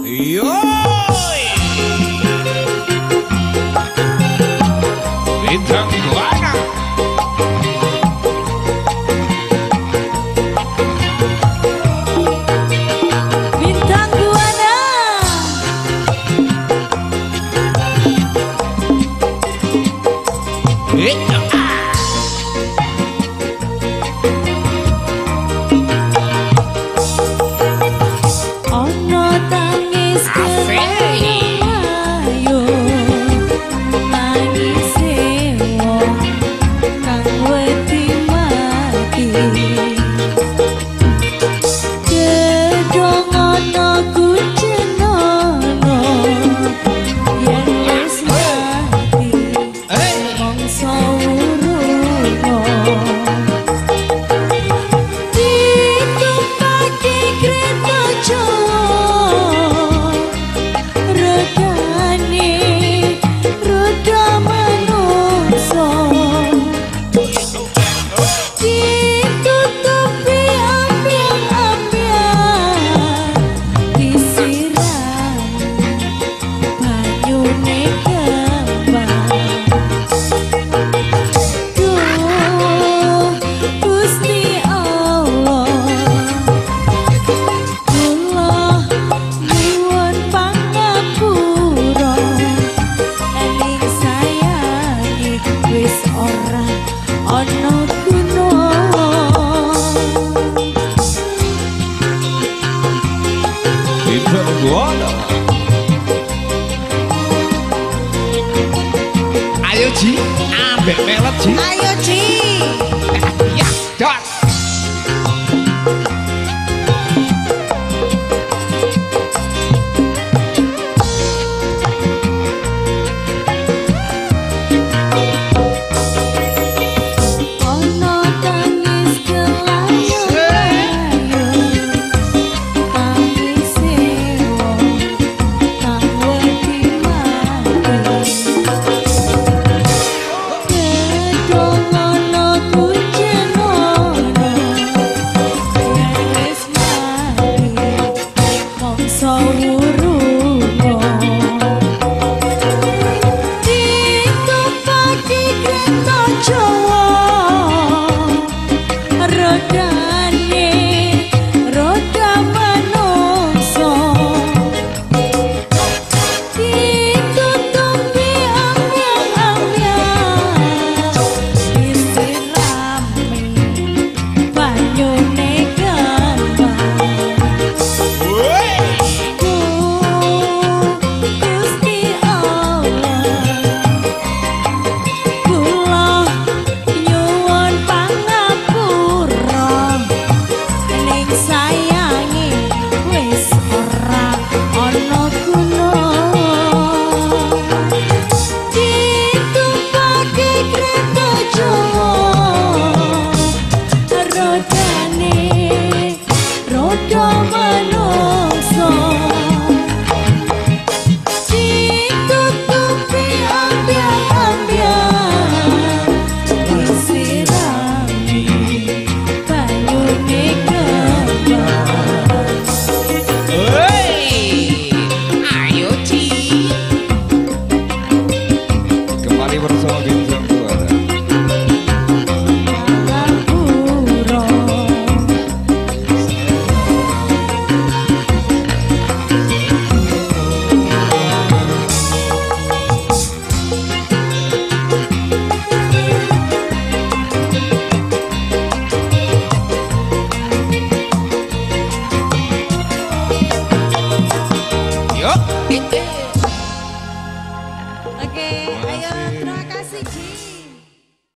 Yoi. Bintang Buana. Bintang Buana. Ono tangis ayo nangis wong kang wedi mati gedong ono kucenono yen wis mati mongso urungo ditumpake kereta Jawa regane roda manungso ditutupi ambyang-ambyang disiram banyune kembang duh Gusti Allah kula nyuwun pangapura ening sayangi wis ora ana guna Bintang Buana. Ayo Ji, ambek melet Ji. ayo Ci Ya, dot. ono tangis kelayo tangis wong kang wedi mati gedong ono kucenono yen wis mati mongso urungo ditumpaki kereta Jawa rodane roda manungso ditutupi ambyang-ambyang disirami banyune kembang Gusti Allah kula nyuwun pangapura ning sayangi wis ora ana guna ditumpake kereta Jawa rodane roda manungso ditutupi ambyang-ambyang disirami banyune kembang Hei, ayo Ji. Kembali bersama Bintang Buana. pangapura Yuk. Oke, ayo terima kasih Ji.